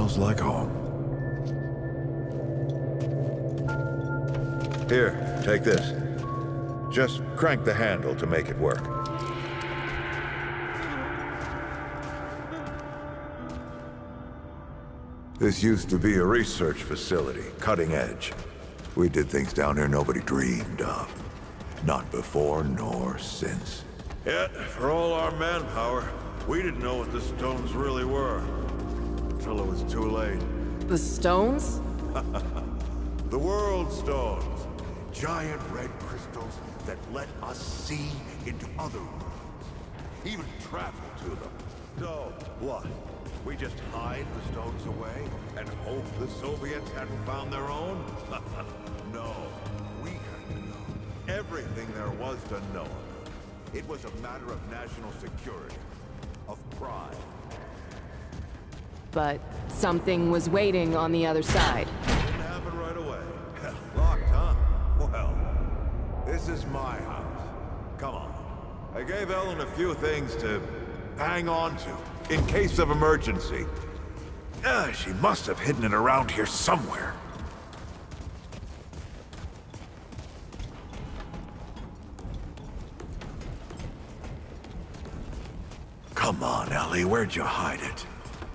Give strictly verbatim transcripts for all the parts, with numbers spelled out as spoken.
smells like home. Here, take this. Just crank the handle to make it work. This used to be a research facility, cutting edge. We did things down here nobody dreamed of. Not before nor since. Yet, for all our manpower, we didn't know what the stones really were. Until it was too late. The stones? The world stones. Giant red crystals that let us see into other worlds. Even travel to them. So, what? We just hide the stones away and hope the Soviets hadn't found their own? No. We had to know everything there was to know. It was a matter of national security. Of pride. But something was waiting on the other side. Didn't happen right away. Locked, huh? Well, this is my house. Come on. I gave Ellen a few things to hang on to, in case of emergency. Ah, she must have hidden it around here somewhere. Come on, Ellie, where'd you hide it?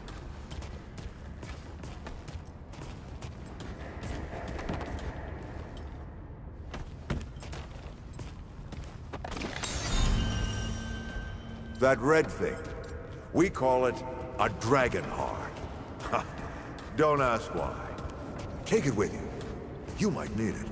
That red thing. We call it a dragon heart. Don't ask why. Take it with you. You might need it.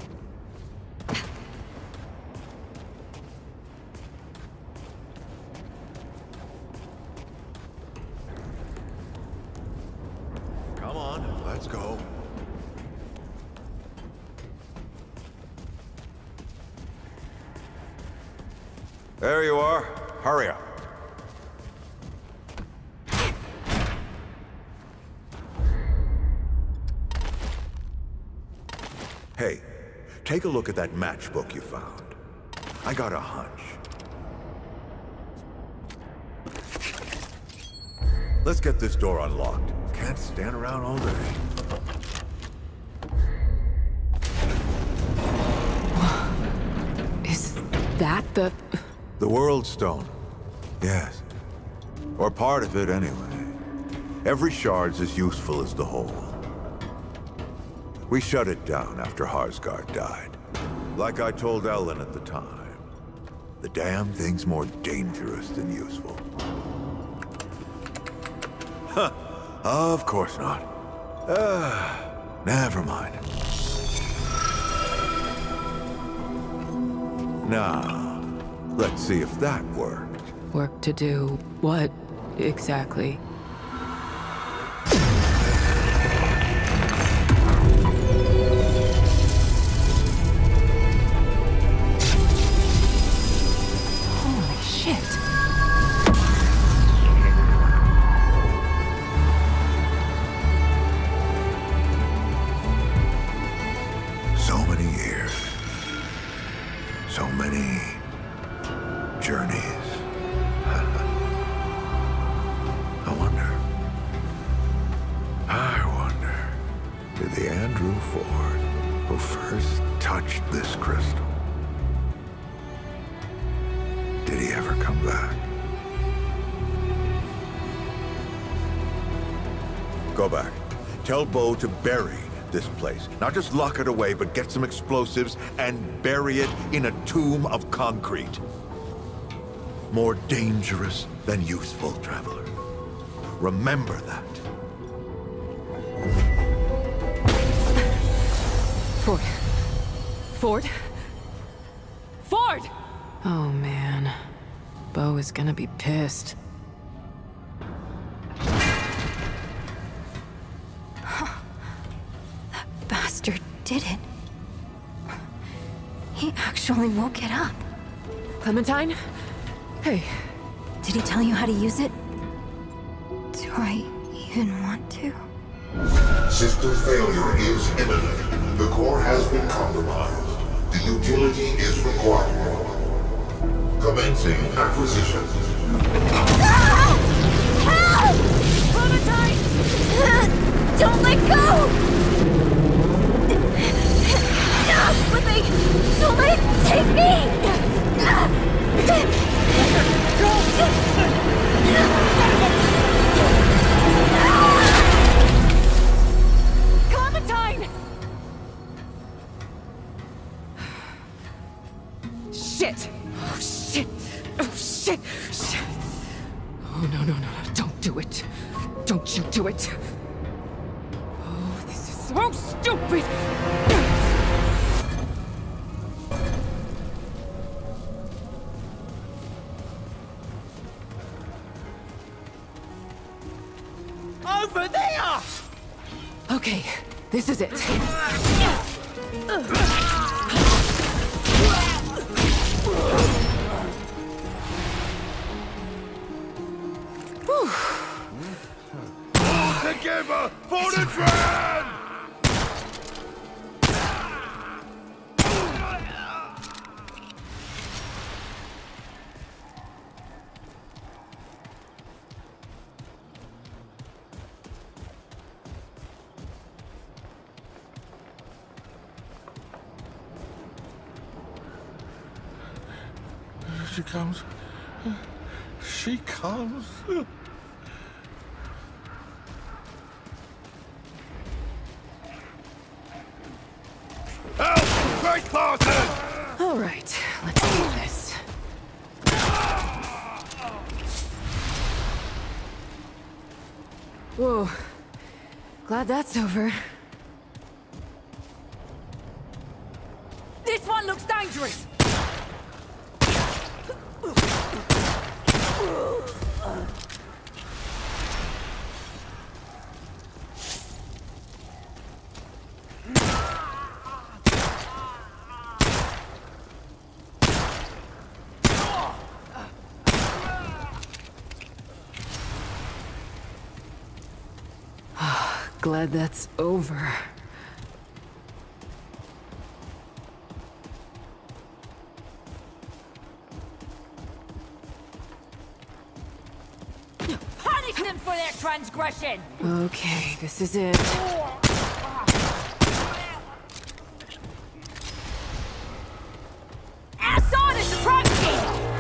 Come on, let's go. There you are. Hurry up. Hey, take a look at that matchbook you found. I got a hunch. Let's get this door unlocked. Can't stand around all day. Is that the... The World Stone. Yes. Or part of it, anyway. Every shard's as useful as the whole. We shut it down after Harsgard died. Like I told Ellen at the time. The damn thing's more dangerous than useful. Huh. Of course not. Ah, never mind. Now, let's see if that worked. Work to do what, exactly? Holy shit. So many years. So many journeys. I wonder. I wonder. Did the Andrew Ford who first touched this crystal, did he ever come back? Go back. Tell Bo to bury this place. Not just lock it away, but get some explosives and bury it in a tomb of concrete. More dangerous than useful, traveler. Remember that. Ford. Ford? Ford! Oh, man. Bo is gonna be pissed. That bastard did it. He actually woke it up. Clementine? Hey. Did he tell you how to use it? Do I even want to? System failure is imminent. The core has been compromised. The utility is required. Commencing acquisition. Ah! Help! Clementine! Oh, no, no, no, no. Don't do it. Don't you do it. Oh, this is so stupid. Over there! Okay, this is it. Together for the trend! She comes. She comes. Help! Great bastard! All right, let's do this. Whoa. Glad that's over. This one looks dangerous! Glad that's over. Punish them for their transgression! Okay, this is it. Outside is approaching!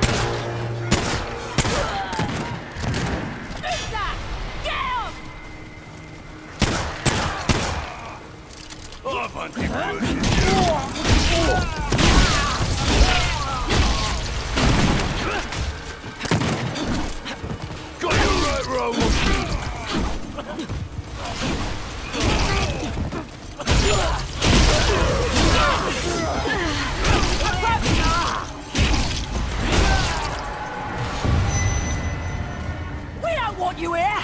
Who's that? Get him! Oh, bunch of got you right, Rose! We don't want you here!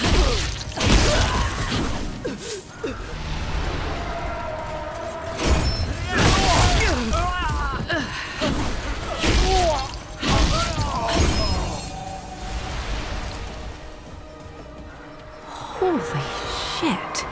Holy shit.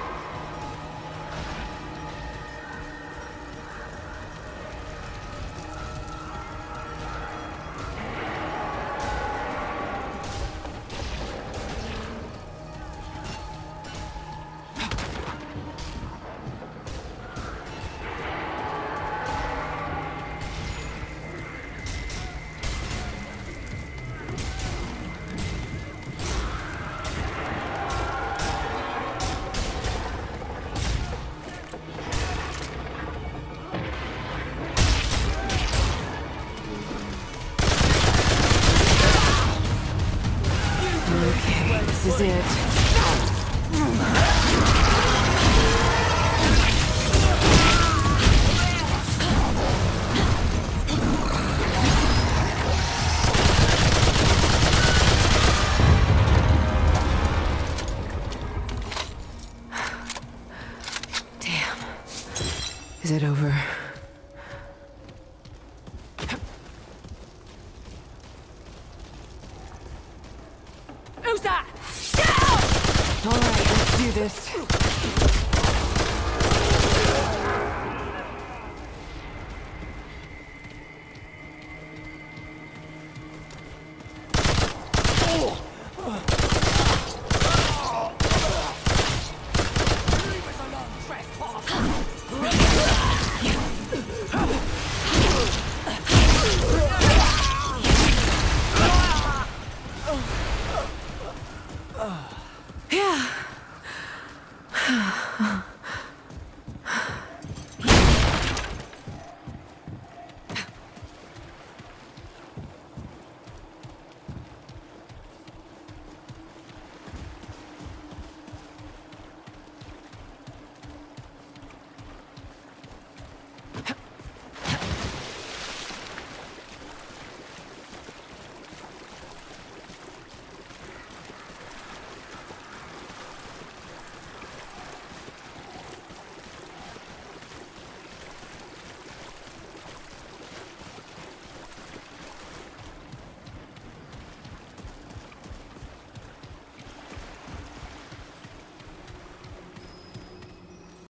Okay, this is it. Damn. Is it over? Who's that? Get All right, let's do this. Yeah.